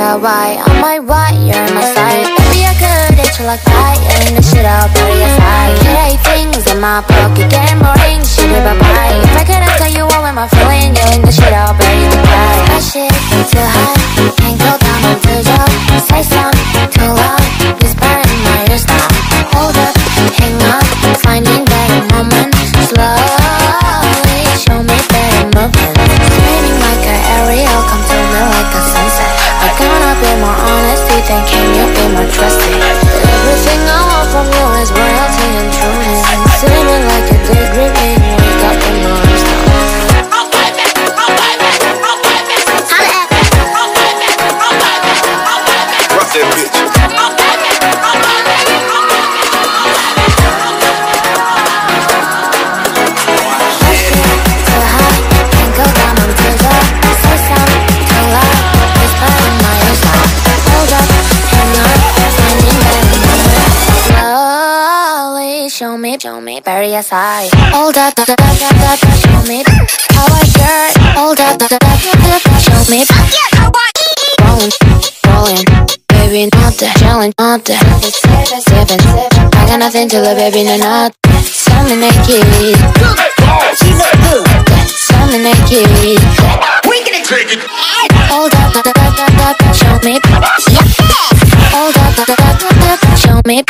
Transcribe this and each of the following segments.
why? On my right, you're in my sight. Baby, I could hit you like that. You're in the shit, I'll bury your side. Yeah, things in my pocket, getting boring. Shit, bye-bye. If I couldn't tell you all am I feeling, you're in the shit, I'll bury the guy. That shit too high, can't go down on the job. Say something too loud, whisper in my ears now. Hold up, hang up, finding better moments. Slowly, show me better movements. Screaming like an aerial, come to me like a sunset. I gonna be more honesty, then can you be more trusting? Everything I want from you is royalty and trueness. Seeming like a daydreaming, wake up in my arms now. Rock that bitch. Show me, bury your side. Hold up, show me how I shirt. Hold up, show me. Rolling, baby, not the challenge, not the sipping. I got nothing to love, baby, no, not something naked. Something naked. We gonna take it. Hold up, show me. Hold up, show me.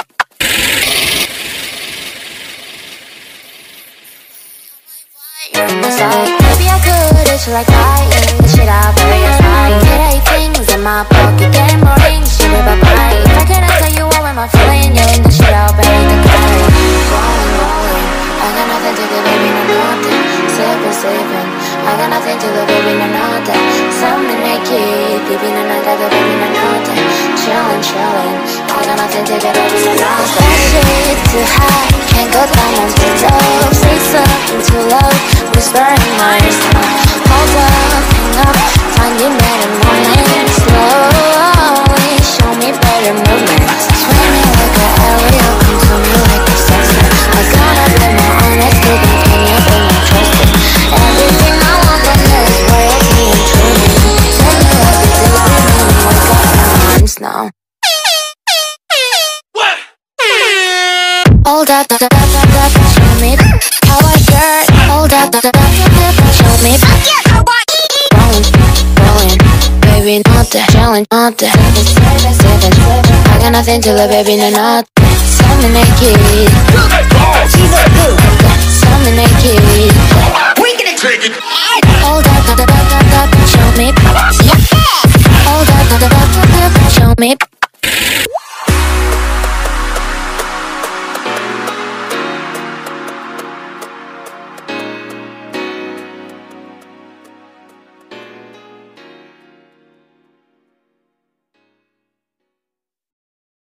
You're in my side. Maybe I could hit you like that. You're in the shit, I'll bury your side. Yeah, things in my pocket, getting boring. Shit, bye-bye. If I couldn't tell you all am I feeling, you're in the shit, I'll bury the guy. Rolling, I got nothing to give, baby, no nothing. Sipping, I got nothing to give, baby, no nothing. Something naked, baby, no nothing, baby, no nothing. Chillin', I got nothing to give, baby, no nothing. That shit too high, can't go down on the low. Say something too low, whisper in my ears now. Hold up, hang up, finding better moments. Slowly, show me better movements. Swimming like an aerial, come to me like a sunset. I gotta be more honest, baby, can you be more trusted? Everything I want from you is royalty and trueness. Tell me what you do, wake up in my arms now. Hold up, show me how I shirt. Hold up, show me. Rolling, baby, not the challenge, not the sipping. I got nothing to love, baby, no, not something naked.